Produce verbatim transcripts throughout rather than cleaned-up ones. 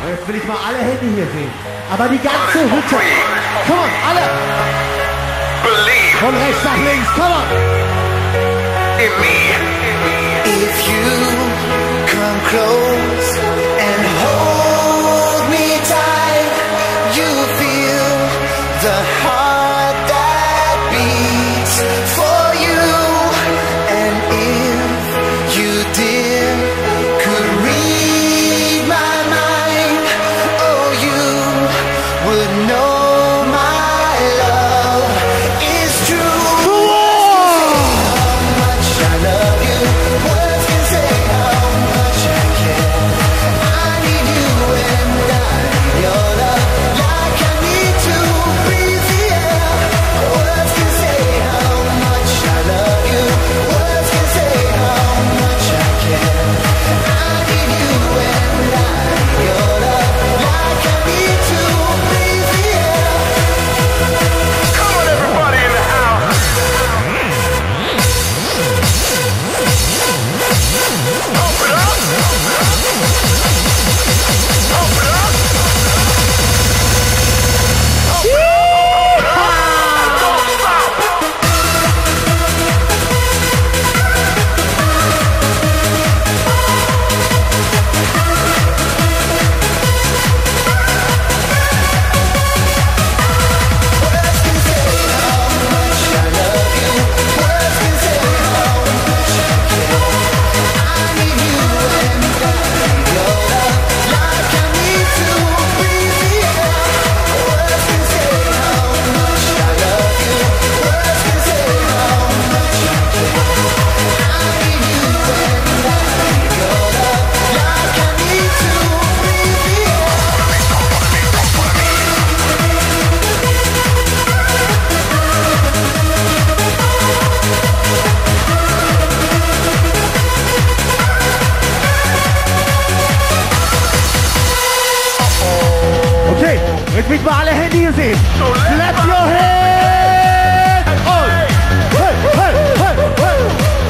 Jetzt will ich mal alle Hände hier sehen. Aber die ganze Hütte. Komm on, alle. Von rechts nach links, komm on. If you come close and hold me tight, you feel the heart that beats for you. And if you did, could read my mind, oh, you would know my love is true. How much I love you, words can say how much I care. I need you and I need your love, like I need to breathe the air. Words can say how much I love you, words can say how much I care. I need you and I need your love, like I need to breathe the air. Come on, everybody in the house. Open up. Open up. Don't stop. Words can say how much I love you, words can say how much I care. I need you and I need your love, like I need to breathe the air. Words can say how much I love you, words can say how much I care. I need you and I need your love, like I need to breathe the air. Okay, jetzt will ich mal alle Hände hier sehen. Clap your hands! Oh. Hey, hey, hey, hey.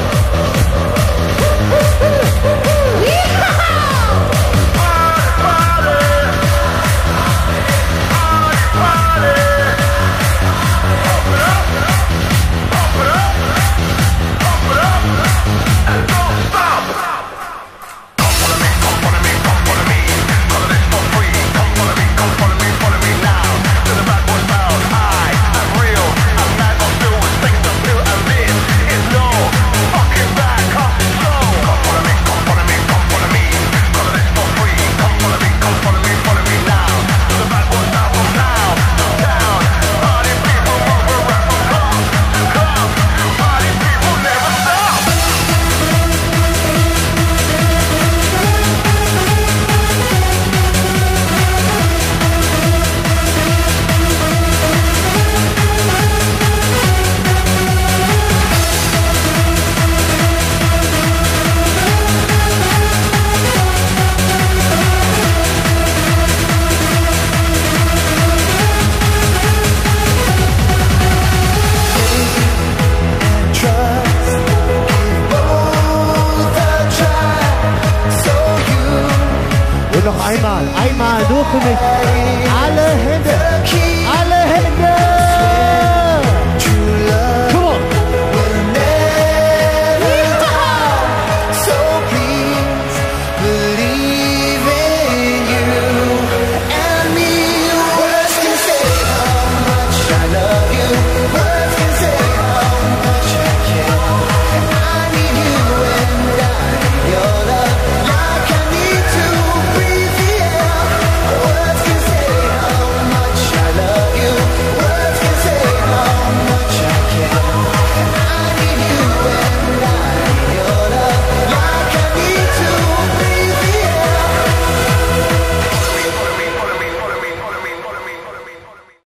Trust, give both a try, so you Und noch einmal, einmal, nur für mich. Alle Hände, keep alle Hände.